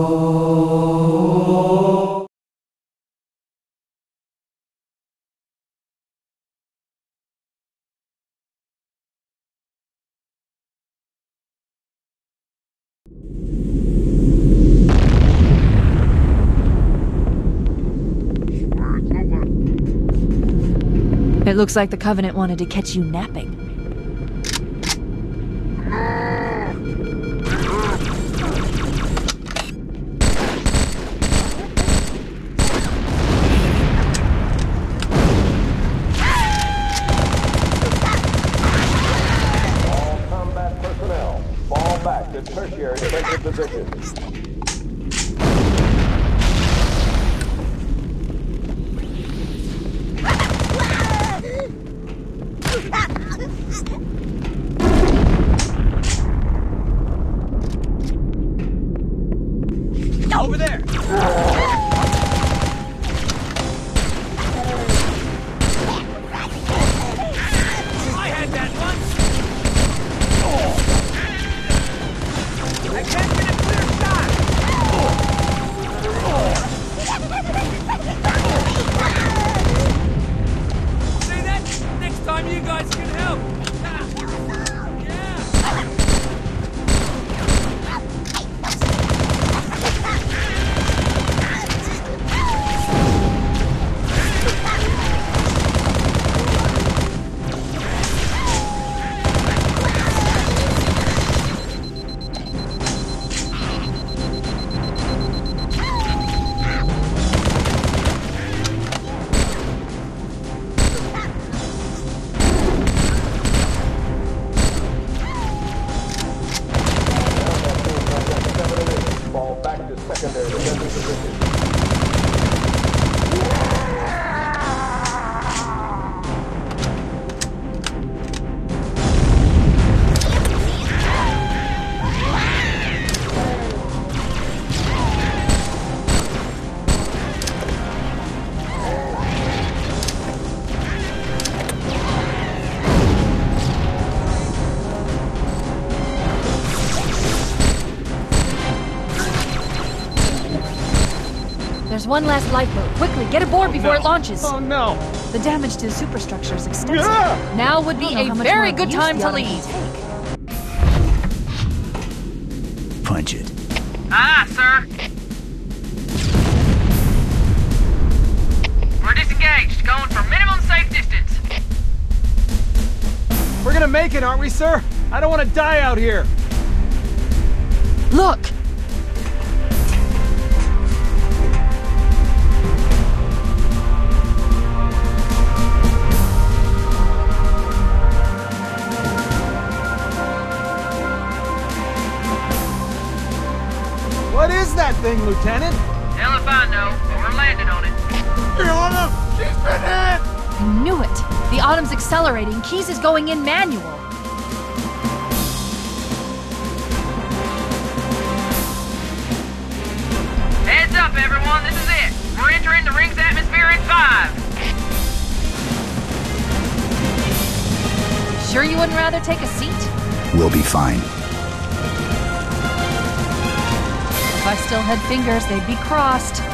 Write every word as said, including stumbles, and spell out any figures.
It looks like the Covenant wanted to catch you napping. All combat personnel, fall back to tertiary defensive positions. Over there! I had that once! I can't get a clear shot! See that? Next time you guys can help! There's one last lifeboat. Quickly, get aboard Oh, before no. it launches. Oh no! The damage to the superstructure is extensive. Yeah! Now would be I don't know a how much very more good abuse time the to auto can leave. take. Punch it. Ah, sir. We're disengaged, going for minimum safe distance. We're gonna make it, aren't we, sir? I don't want to die out here. Look! What is that thing, Lieutenant? Hell if I know, but we're landing on it. You're on him! She's been hit! I knew it! The Autumn's accelerating. Keys is going in manual. Heads up, everyone, this is it. We're entering the ring's atmosphere in five. Sure you wouldn't rather take a seat? We'll be fine. If I still had fingers, they'd be crossed.